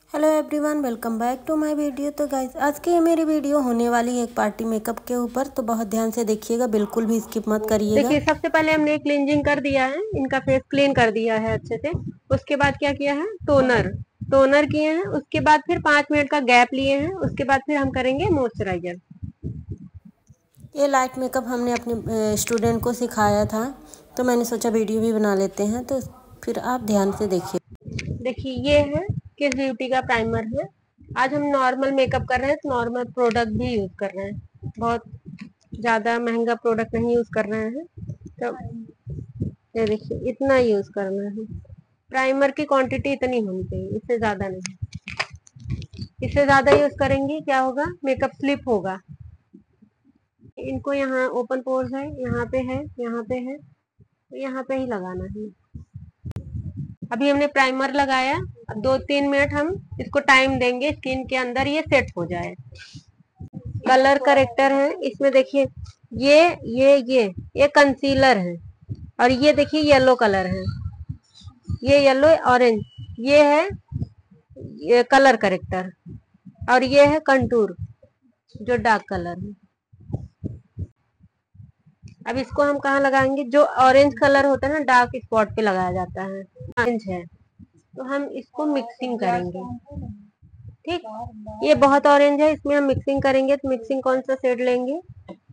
Hello everyone, welcome back to my video. तो guys आज की ये मेरी वीडियो होने वाली है एक पार्टी मेकअप के ऊपर, तो बहुत ध्यान से देखिएगा, बिल्कुल भी स्किप मत करिएगा। देखिए, सबसे पहले हमने क्लींजिंग कर दिया है, इनका फेस क्लीन कर दिया है अच्छे से। उसके बाद क्या किया है, टोनर किए हैं। उसके बाद फिर 5 मिनट का गैप लिए हैं। उसके बाद फिर हम करेंगे मॉइस्चराइजर। ये लाइट मेकअप हमने अपने स्टूडेंट को सिखाया था, तो मैंने सोचा वीडियो भी बना लेते हैं, तो फिर आप ध्यान से देखिए। देखिए, ये है किस ब्यूटी का प्राइमर है। आज हम नॉर्मल मेकअप कर रहे हैं, तो नॉर्मल प्रोडक्ट भी यूज कर रहे हैं, बहुत ज्यादा महंगा प्रोडक्ट नहीं यूज कर रहे हैं। तो ये देखिए, इतना यूज करना है। प्राइमर की क्वांटिटी इतनी होनी चाहिए, इससे ज्यादा नहीं। इससे ज्यादा यूज करेंगे क्या होगा, मेकअप स्लिप होगा। इनको यहाँ ओपन पोर्स है, यहाँ पे है, यहाँ पे है, तो यहाँ पे ही लगाना है। अभी हमने प्राइमर लगाया। अब 2-3 मिनट हम इसको टाइम देंगे, स्किन के अंदर ये सेट हो जाए। कलर करेक्टर है इसमें, देखिए ये कंसीलर है। और ये देखिए येलो कलर है, ये येलो ऑरेंज, ये है ये कलर करेक्टर। और ये है कंटूर, जो डार्क कलर है। अब इसको हम कहाँ लगाएंगे, जो ऑरेंज कलर होता है ना, डार्क स्पॉट पे लगाया जाता है, ऑरेंज है, तो हम इसको मिक्सिंग करेंगे। ठीक, ये बहुत ऑरेंज है, इसमें हम मिक्सिंग करेंगे। तो मिक्सिंग कौन सा शेड लेंगे,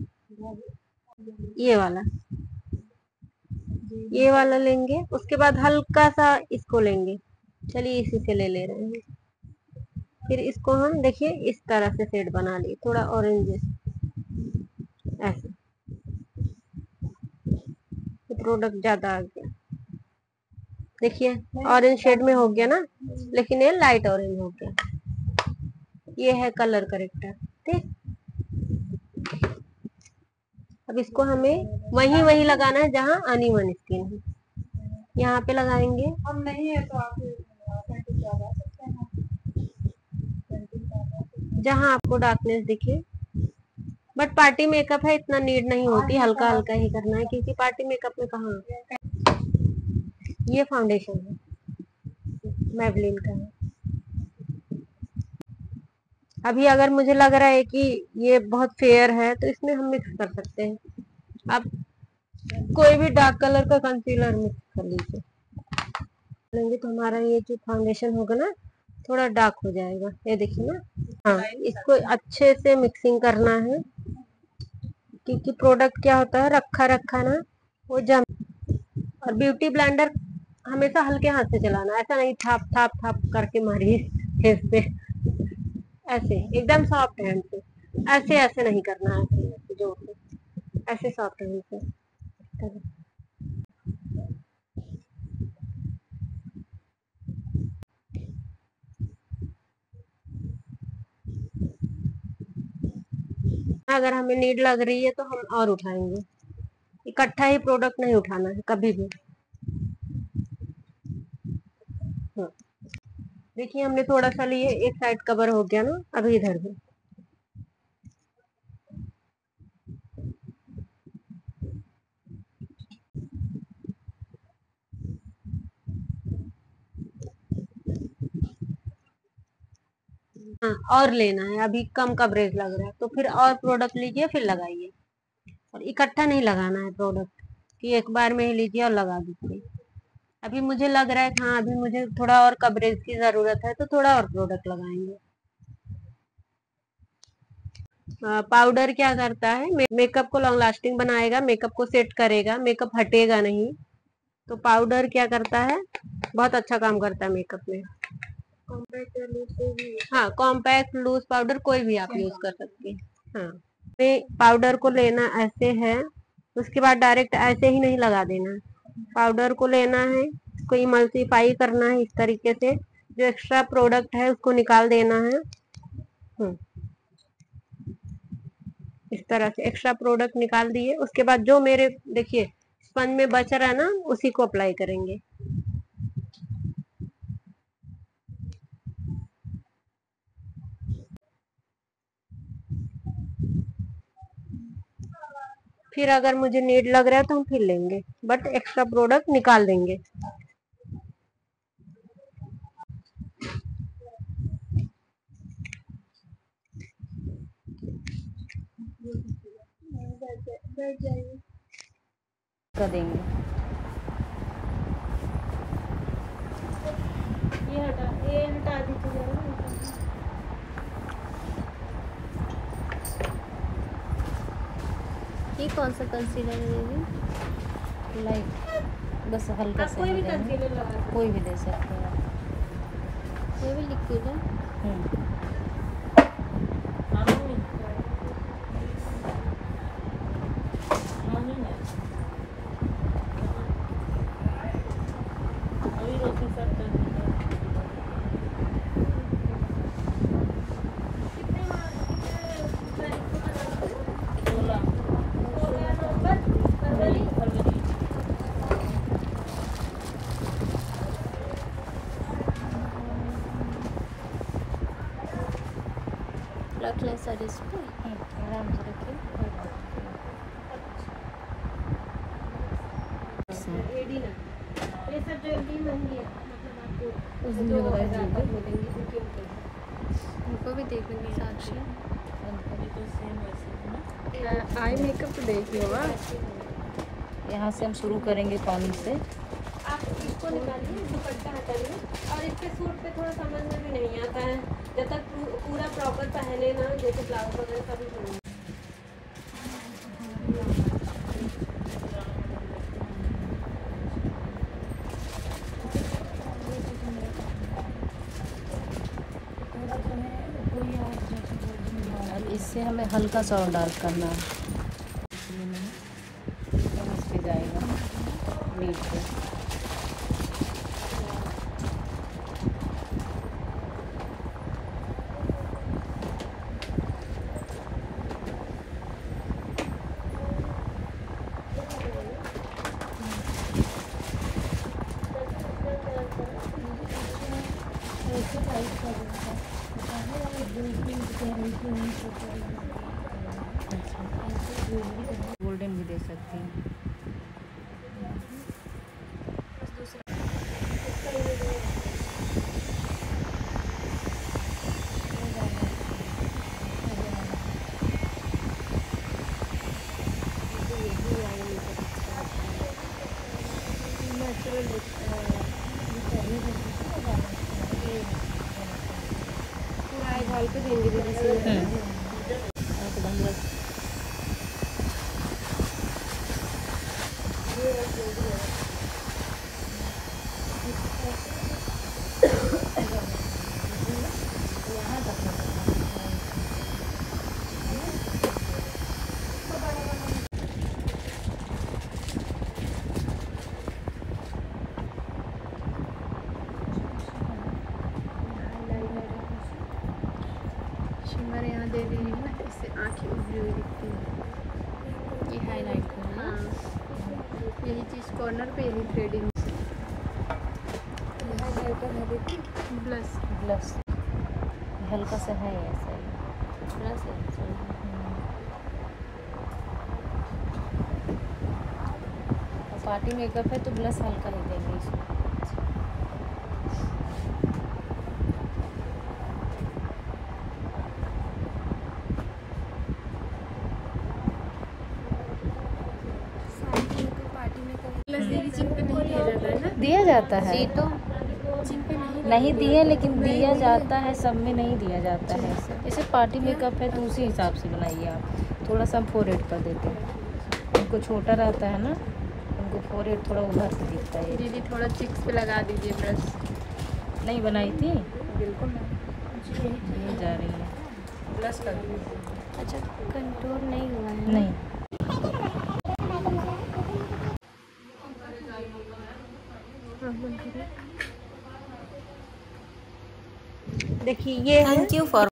ये वाला लेंगे। उसके बाद हल्का सा इसको लेंगे, चलिए इसी से ले ले रहे हैं। फिर इसको हम देखिए इस तरह से शेड बना लिए, थोड़ा ऑरेंज ऐसे। प्रोडक्ट ज्यादा आ गया, देखिए ऑरेंज शेड में हो गया ना, लेकिन ये लाइट ऑरेंज हो गया। ये है कलर करेक्टर। ठीक, अब इसको हमें वही वही लगाना है जहाँ अनइवन स्किन है, यहाँ पे लगाएंगे। हम नहीं है तो आप जहाँ आपको डार्कनेस दिखे। बट पार्टी मेकअप है, इतना नीड नहीं होती, हल्का हल्का ही करना है, क्योंकि पार्टी मेकअप में कहाँ। ये फाउंडेशन है, मैबलिन का है। अभी अगर मुझे लग रहा है कि ये बहुत फेयर है, तो इसमें हम मिक्स कर सकते हैं। आप कोई भी डार्क कलर का कंसीलर मिक्स कर लीजिए, लेंगे तो हमारा ये जो फाउंडेशन होगा ना, थोड़ा डार्क हो जाएगा। ये देखिए ना। हाँ, इसको अच्छे से मिक्सिंग करना है, क्योंकि प्रोडक्ट क्या होता है, रखा रखा ना वो जम। और ब्यूटी ब्लेंडर हमेशा हल्के हाथ से चलाना, ऐसा नहीं थाप थाप थाप करके मारिए फेस पे। ऐसे एकदम सॉफ्ट हैंड से, ऐसे ऐसे नहीं करना है, ऐसे ऐसे जोर से, ऐसे सॉफ्ट हैंड से करें। अगर हमें नीड लग रही है तो हम और उठाएंगे, इकट्ठा ही प्रोडक्ट नहीं उठाना है कभी भी। हाँ, देखिए हमने थोड़ा सा लिए, एक साइड कवर हो गया ना, अभी इधर भी। हाँ, और लेना है, अभी कम कवरेज लग रहा है, तो फिर और प्रोडक्ट लीजिए, फिर लगाइए। और इकट्ठा नहीं लगाना है प्रोडक्ट, कि एक बार में ही लीजिए और लगा दीजिए। अभी मुझे लग रहा है कि हाँ, अभी मुझे थोड़ा और कवरेज की जरूरत है, तो थोड़ा और प्रोडक्ट लगाएंगे। पाउडर क्या करता है, मेकअप को लॉन्ग लास्टिंग बनाएगा, मेकअप को सेट करेगा, मेकअप हटेगा नहीं। तो पाउडर क्या करता है, बहुत अच्छा काम करता है मेकअप में। हाँ, कॉम्पैक्ट लूज पाउडर कोई भी आप यूज कर सकते हैं। हाँ, पाउडर को लेना ऐसे है, उसके बाद डायरेक्ट ऐसे ही नहीं लगा देना। पाउडर को लेना है, इसको इमल्सीफाई करना है इस तरीके से, जो एक्स्ट्रा प्रोडक्ट है उसको निकाल देना है। इस तरह से एक्स्ट्रा प्रोडक्ट निकाल दिए। उसके बाद जो मेरे देखिए स्पंज में बच रहा है ना, उसी को अप्लाई करेंगे। फिर अगर मुझे नीड लग रहा है तो हम फिर लेंगे, बट एक्स्ट्रा प्रोडक्ट निकाल देंगे। बैठ जाइए कर देंगे। ये हटा दीजिए। ये कौन सा कंसीलर है दीदी? लाइट, बस हल्का आप सा कोई ही भी देंगे। कंसीलर लगा सकते हैं। कोई भी दे सकते हैं आप। ये भी लिक्विड है। रख लें सर इस पे। आराम से रखिए, कोई बात नहीं। एडी ना, ये सब जो एडी महंगी है, मतलब आपको उस दिन जो जो बताया हजार था तक मिलेंगी उनके उनको भी देख लेंगे साक्षी। तो आई मेकअप तो देख लो। यहाँ से हम शुरू करेंगे कॉर्नर से। आप इसको निकालिए, दुपट्टा हटाइए, और इसके सूट पे थोड़ा समझ में भी नहीं आता है जब तक पूरा प्रॉपर पहने ना, जैसे ब्लाउज वगैरह सभी पहने। अब इससे हमें हल्का सा और डार्क करना है, इस पे जाएगा लीड पे। गोल्डन भी दे सकती हैं। पूरा आई बॉल पे देंगे दीदी से। एकदम बस शिमर यहाँ दे रही है ना, इससे आँखें उभरी हुई दिखती है। ये हाईलाइट करना। हाँ, यही चीज़ कॉर्नर पे, यही थ्रेडिंग। ब्लश ब्लश हल्का सा है ऐसा ही। ब्लश है। और पार्टी मेकअप है तो ब्लश हल्का ही देंगे इसमें। दिया जाता है तो नहीं दिए, लेकिन दिया जाता है, सब में नहीं दिया जाता है। जैसे पार्टी मेकअप है तो उसी हिसाब से बनाइए आप। थोड़ा सा हम फोरहेड पर देते हैं, उनको छोटा रहता है ना, उनको फोरहेड थोड़ा उभर के दिखता है। दीदी थोड़ा चिक्स पे लगा दीजिए ब्रश। नहीं बनाई थी, बिल्कुल ये जा रही है। ब्लश कर दीजिए। अच्छा, कंटूर नहीं हुआ है? नहीं, देखिए ये है। Thank you for